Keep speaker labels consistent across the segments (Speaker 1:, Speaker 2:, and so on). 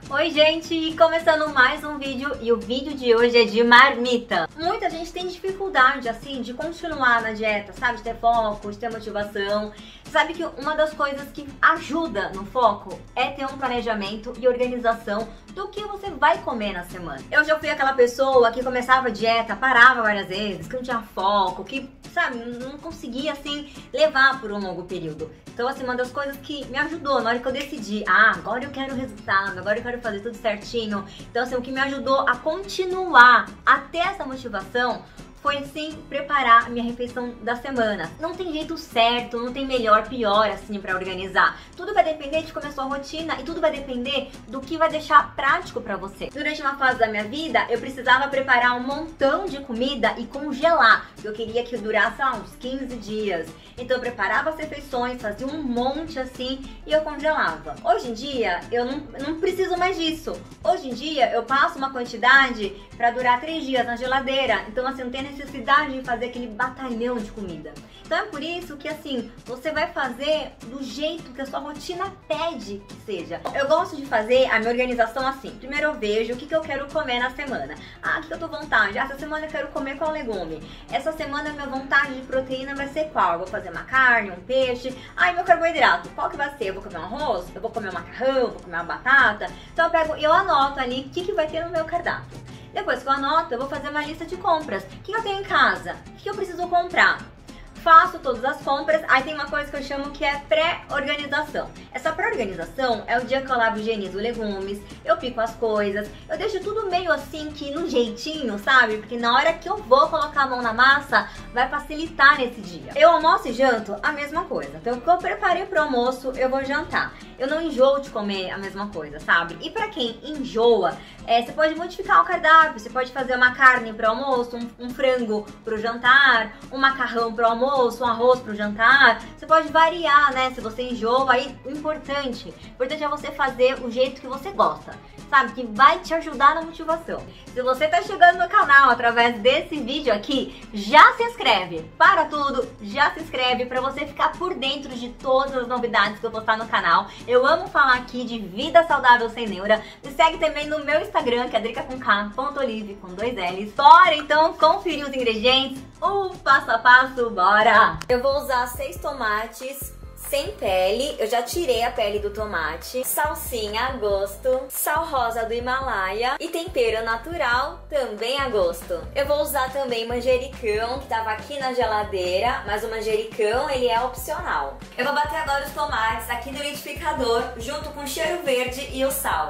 Speaker 1: Oi gente, começando mais um vídeo e o vídeo de hoje é de marmita. Muita gente tem dificuldade assim de continuar na dieta, sabe? De ter foco, de ter motivação. Sabe que uma das coisas que ajuda no foco é ter um planejamento e organização do que você vai comer na semana. Eu já fui aquela pessoa que começava a dieta, parava várias vezes, que não tinha foco, que, sabe, não conseguia assim levar por um longo período. Então assim, uma das coisas que me ajudou na hora que eu decidi, agora eu quero resultado, agora eu quero fazer tudo certinho. Então assim, o que me ajudou a continuar, a ter essa motivação, foi sim preparar a minha refeição da semana. Não tem jeito certo, não tem melhor, pior assim pra organizar. Tudo vai depender de como é a sua rotina e tudo vai depender do que vai deixar prático pra você. Durante uma fase da minha vida, eu precisava preparar um montão de comida e congelar. Eu queria que durasse uns 15 dias. Então eu preparava as refeições, fazia um monte assim e eu congelava. Hoje em dia, eu não preciso mais disso. Hoje em dia, eu passo uma quantidade pra durar 3 dias na geladeira. Então assim, não tem necessidade de fazer aquele batalhão de comida. Então é por isso que assim, você vai fazer do jeito que a sua rotina pede que seja. Eu gosto de fazer a minha organização assim. Primeiro eu vejo o que eu quero comer na semana. O que eu tô com vontade? Essa semana eu quero comer qual legume? Essa semana a minha vontade de proteína vai ser qual? Eu vou fazer uma carne, um peixe. E meu carboidrato, qual que vai ser? Eu vou comer um arroz? Eu vou comer um macarrão? Eu vou comer uma batata? Então eu pego e eu anoto ali o que vai ter no meu cardápio. Depois que eu anoto, eu vou fazer uma lista de compras. O que eu tenho em casa? O que eu preciso comprar? Faço todas as compras. Aí tem uma coisa que eu chamo que é pré-organização. Essa pré-organização é o dia que eu lavo e higienizo legumes, eu pico as coisas, eu deixo tudo meio assim que no jeitinho, sabe? Porque na hora que eu vou colocar a mão na massa, vai facilitar nesse dia. Eu almoço e janto a mesma coisa. Então o que eu preparei pro almoço, eu vou jantar. Eu não enjoo de comer a mesma coisa, sabe? E pra quem enjoa, você pode modificar o cardápio. Você pode fazer uma carne pro almoço, um frango pro jantar, um macarrão pro almoço, um arroz pro jantar. Você pode variar, né? Se você enjoa, aí o importante é você fazer o jeito que você gosta, sabe? Que vai te ajudar na motivação. Se você tá chegando no canal através desse vídeo aqui, já se inscreve. Para tudo, já se inscreve pra você ficar por dentro de todas as novidades que eu postar no canal. Eu amo falar aqui de vida saudável sem neura. Me segue também no meu Instagram, que é drica.k.olive com 2 L's. Bora então conferir os ingredientes, passo a passo, bora! Eu vou usar 6 tomates sem pele, eu já tirei a pele do tomate, salsinha a gosto, sal rosa do Himalaia e tempero natural também a gosto. Eu vou usar também manjericão, que tava aqui na geladeira, mas o manjericão ele é opcional. Eu vou bater agora os tomates aqui no liquidificador, junto com o cheiro verde e o sal.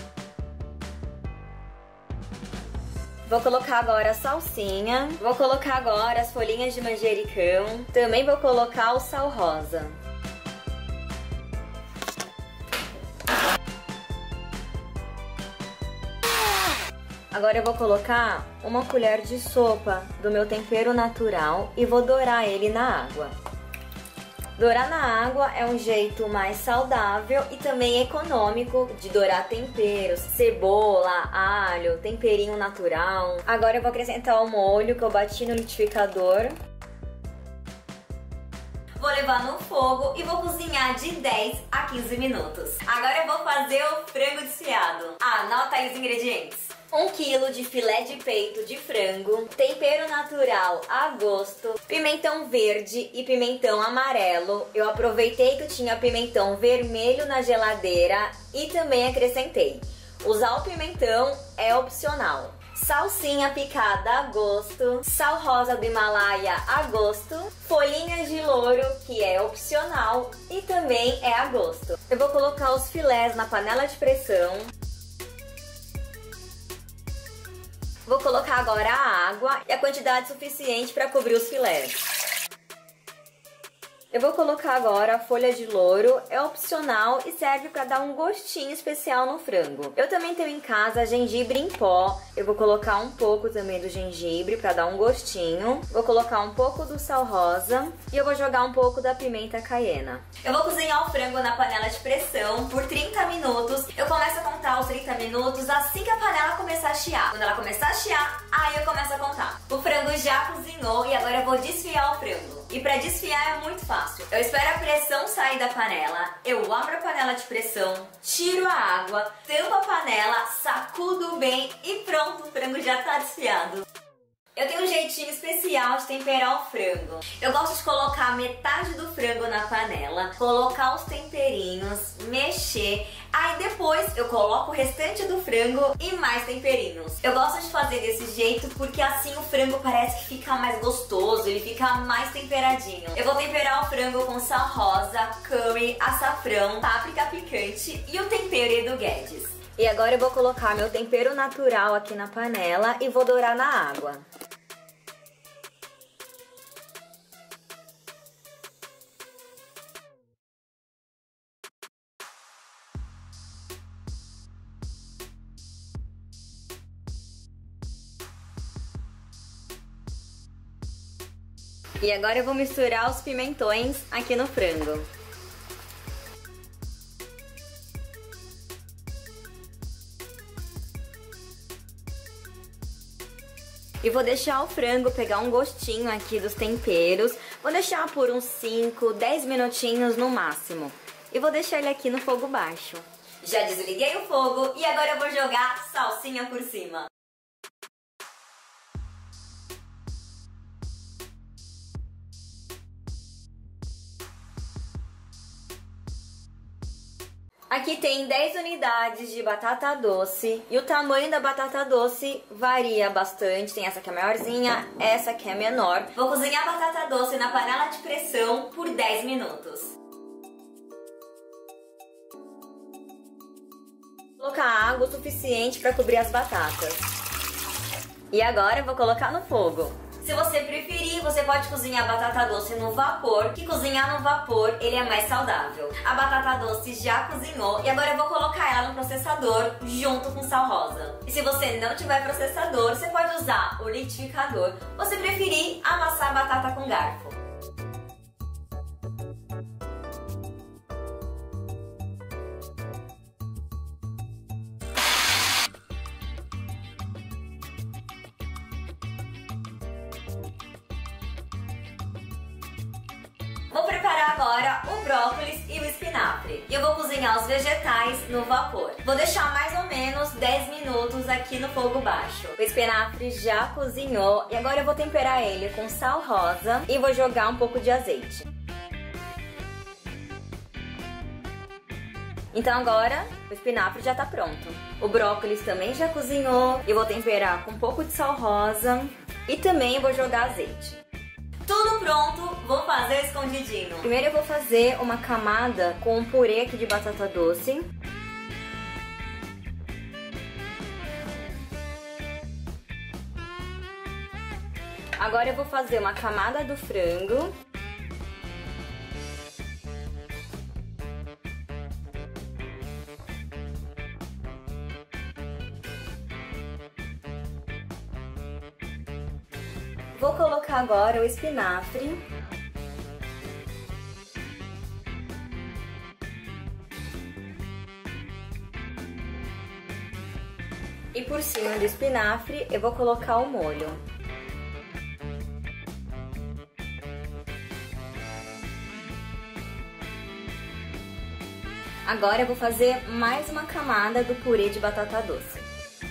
Speaker 1: Vou colocar agora a salsinha, vou colocar agora as folhinhas de manjericão, também vou colocar o sal rosa. Agora eu vou colocar uma colher de sopa do meu tempero natural e vou dourar ele na água. Dourar na água é um jeito mais saudável e também econômico de dourar temperos, cebola, alho, temperinho natural. Agora eu vou acrescentar o molho que eu bati no liquidificador. Vou levar no fogo e vou cozinhar de 10 a 15 minutos. Agora eu vou fazer o frango desfiado. Anota aí os ingredientes. 1 kg de filé de peito de frango, tempero natural a gosto, pimentão verde e pimentão amarelo. Eu aproveitei que tinha pimentão vermelho na geladeira e também acrescentei. Usar o pimentão é opcional. Salsinha picada a gosto, sal rosa do Himalaia a gosto, folhinhas de louro, que é opcional e também é a gosto. Eu vou colocar os filés na panela de pressão. Vou colocar agora a água e a quantidade suficiente para cobrir os filés. Eu vou colocar agora a folha de louro, é opcional e serve para dar um gostinho especial no frango. Eu também tenho em casa gengibre em pó, eu vou colocar um pouco também do gengibre para dar um gostinho. Vou colocar um pouco do sal rosa e eu vou jogar um pouco da pimenta caiena. Eu vou cozinhar o frango na panela de pressão por 30 minutos. Eu começo a contar os 30 minutos assim que a panela começar a chiar. Quando ela começar a chiar, aí eu começo a contar. O frango já cozinhou e agora eu vou desfiar o frango. E pra desfiar é muito fácil. Eu espero a pressão sair da panela, eu abro a panela de pressão, tiro a água, tampo a panela, sacudo bem e pronto, o frango já tá desfiado. Eu tenho um jeitinho especial de temperar o frango. Eu gosto de colocar metade do frango na panela, colocar os temperinhos, mexer, aí depois eu coloco o restante do frango e mais temperinhos. Eu gosto de fazer desse jeito porque assim o frango parece que fica mais gostoso, ele fica mais temperadinho. Eu vou temperar o frango com sal rosa, curry, açafrão, páprica picante e o tempero Edu Guedes. E agora eu vou colocar meu tempero natural aqui na panela e vou dourar na água. E agora eu vou misturar os pimentões aqui no frango. E vou deixar o frango pegar um gostinho aqui dos temperos. Vou deixar por uns 5, 10 minutinhos no máximo. E vou deixar ele aqui no fogo baixo. Já desliguei o fogo e agora eu vou jogar salsinha por cima. Aqui tem 10 unidades de batata doce e o tamanho da batata doce varia bastante. Tem essa que é maiorzinha, essa que é menor. Vou cozinhar a batata doce na panela de pressão por 10 minutos. Vou colocar água o suficiente para cobrir as batatas. E agora eu vou colocar no fogo. Se você preferir, você pode cozinhar a batata doce no vapor, que cozinhar no vapor ele é mais saudável. A batata doce já cozinhou e agora eu vou colocar ela no processador junto com sal rosa. E se você não tiver processador, você pode usar o liquidificador. Ou se preferir, amassar a batata com garfo. Vou preparar agora o brócolis e o espinafre. E eu vou cozinhar os vegetais no vapor. Vou deixar mais ou menos 10 minutos aqui no fogo baixo. O espinafre já cozinhou e agora eu vou temperar ele com sal rosa e vou jogar um pouco de azeite. Então agora o espinafre já tá pronto. O brócolis também já cozinhou. Eu vou temperar com um pouco de sal rosa e também vou jogar azeite. Tudo pronto, vou fazer escondidinho. Primeiro eu vou fazer uma camada com um purê aqui de batata doce. Agora eu vou fazer uma camada do frango. Vou colocar agora o espinafre. E por cima do espinafre eu vou colocar o molho. Agora eu vou fazer mais uma camada do purê de batata doce.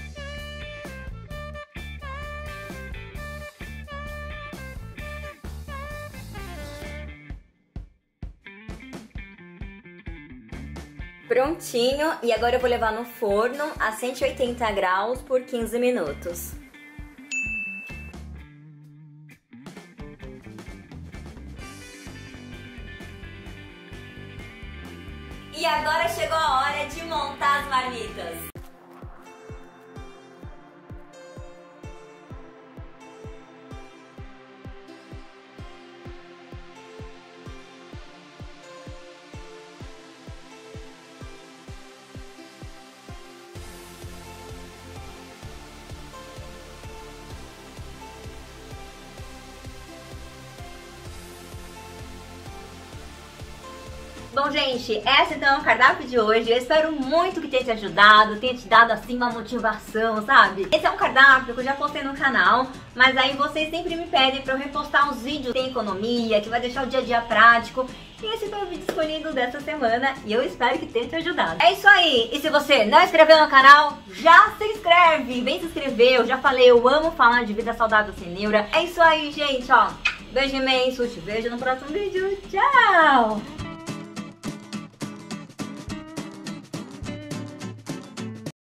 Speaker 1: Prontinho, e agora eu vou levar no forno a 180 graus por 15 minutos. E agora chegou a hora de montar as marmitas. Bom, gente, esse então é o cardápio de hoje. Eu espero muito que tenha te ajudado, tenha te dado assim uma motivação, sabe? Esse é um cardápio que eu já postei no canal, mas aí vocês sempre me pedem pra eu repostar os vídeos que tem economia, que vai deixar o dia a dia prático. E esse foi o vídeo escolhido dessa semana e eu espero que tenha te ajudado. É isso aí! E se você não inscreveu no canal, já se inscreve! Vem se inscrever, eu já falei, eu amo falar de vida saudável sem neura. É isso aí, gente, ó. Beijo imenso, te vejo no próximo vídeo. Tchau!